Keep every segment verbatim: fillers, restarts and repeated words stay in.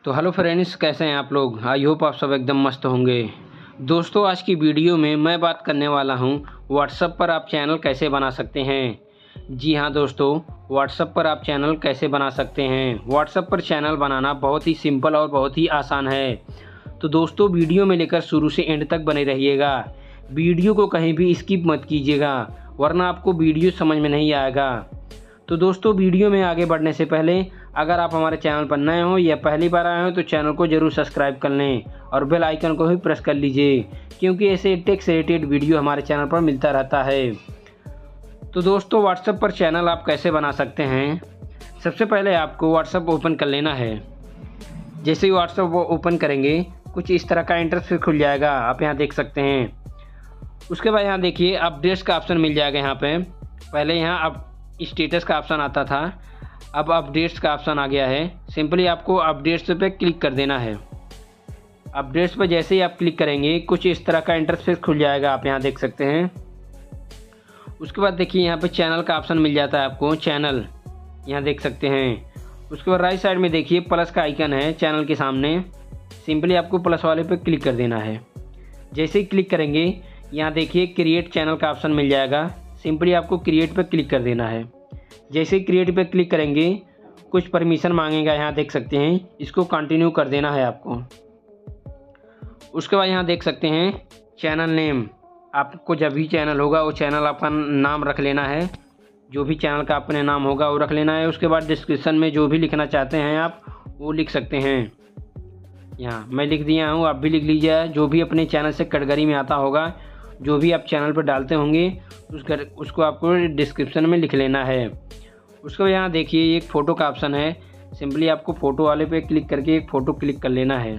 तो hello friends, कैसे हैं आप लोग। आई होप आप सब एकदम मस्त होंगे। दोस्तों, आज की वीडियो में मैं बात करने वाला हूं व्हाट्सएप पर आप चैनल कैसे बना सकते हैं। जी हां दोस्तों, व्हाट्सएप पर आप चैनल कैसे बना सकते हैं। व्हाट्सएप पर चैनल बनाना बहुत ही सिंपल और बहुत ही आसान है। तो दोस्तों, वीडियो में लेकर शुरू से एंड तक बने रहिएगा। वीडियो को कहीं भी स्किप मत कीजिएगा, वरना आपको वीडियो समझ में नहीं आएगा। तो दोस्तों, वीडियो में आगे बढ़ने से पहले अगर आप हमारे चैनल पर नए हो या पहली बार आए हो तो चैनल को जरूर सब्सक्राइब कर लें और बेल आइकन को भी प्रेस कर लीजिए, क्योंकि ऐसे टेक से रिलेटेड वीडियो हमारे चैनल पर मिलता रहता है। तो दोस्तों, व्हाट्सएप पर चैनल आप कैसे बना सकते हैं। सबसे पहले आपको व्हाट्सएप ओपन कर लेना है। जैसे ही व्हाट्सएप वो ओपन करेंगे, कुछ इस तरह का इंटरफेस खुल जाएगा, आप यहाँ देख सकते हैं। उसके बाद यहाँ देखिए अपडेट्स का ऑप्शन मिल जाएगा। यहाँ पे पहले यहाँ अब स्टेटस का ऑप्शन आता था, अब अपडेट्स का ऑप्शन आ गया है। सिंपली आपको अपडेट्स पे क्लिक कर देना है। अपडेट्स पर जैसे ही आप क्लिक करेंगे, कुछ इस तरह का इंटरफेस खुल जाएगा, आप यहाँ देख सकते हैं। उसके बाद देखिए यहाँ पे चैनल का ऑप्शन मिल जाता है आपको, चैनल यहाँ देख सकते हैं। उसके बाद राइट साइड में देखिए प्लस का आइकन है चैनल के सामने। सिंपली आपको प्लस वाले पे क्लिक कर देना है। जैसे ही क्लिक करेंगे, यहाँ देखिए क्रिएट चैनल का ऑप्शन मिल जाएगा। सिंपली आपको क्रिएट पे क्लिक कर देना है। जैसे ही क्रिएट पे क्लिक करेंगे, कुछ परमिशन मांगेगा, यहाँ देख सकते हैं। इसको कंटिन्यू कर देना है आपको। उसके बाद यहाँ देख सकते हैं चैनल नेम। आपको जब भी चैनल होगा वो चैनल आपका नाम रख लेना है। जो भी चैनल का अपने नाम होगा वो रख लेना है। उसके बाद डिस्क्रिप्शन में जो भी लिखना चाहते हैं आप वो लिख सकते हैं। यहाँ मैं लिख दिया हूँ, आप भी लिख लीजिए। जो भी अपने चैनल से कैटेगरी में आता होगा, जो भी आप चैनल पर डालते होंगे, उस उसको आपको डिस्क्रिप्शन में लिख लेना है। उसके बाद यहाँ देखिए एक फ़ोटो का ऑप्शन है। सिंपली आपको फ़ोटो वाले पे क्लिक करके एक फ़ोटो क्लिक कर लेना है।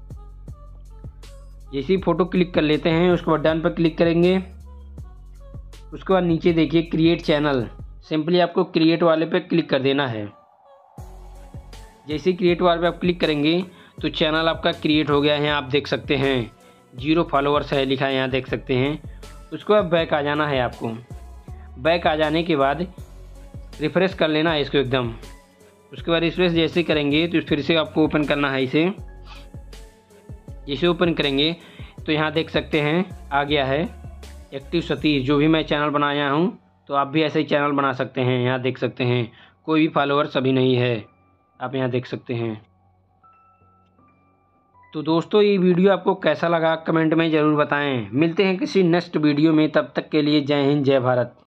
जैसे ही फ़ोटो क्लिक कर लेते हैं, उसके बाद डन पर क्लिक करेंगे। उसके बाद नीचे देखिए क्रिएट चैनल। सिंपली आपको क्रिएट वाले पे क्लिक कर देना है। जैसे ही क्रिएट वाले पे आप क्लिक करेंगे तो चैनल आपका क्रिएट हो गया है, आप देख सकते हैं। जीरो फॉलोअर्स है लिखा है, यहाँ देख सकते हैं। उसको अब बैक आ जाना है आपको। बैक आ जाने के बाद रिफ्रेश कर लेना है इसको एकदम। उसके बाद रिफ्रेश जैसे करेंगे तो फिर से आपको ओपन करना है इसे। जैसे ओपन करेंगे तो यहाँ देख सकते हैं आ गया है एक्टिव सतीश। जो भी मैं चैनल बनाया हूँ, तो आप भी ऐसे ही चैनल बना सकते हैं। यहाँ देख सकते हैं कोई भी फॉलोअर्स अभी नहीं है, आप यहाँ देख सकते हैं। तो दोस्तों, ये वीडियो आपको कैसा लगा कमेंट में ज़रूर बताएं। मिलते हैं किसी नेक्स्ट वीडियो में, तब तक के लिए जय हिंद, जय भारत।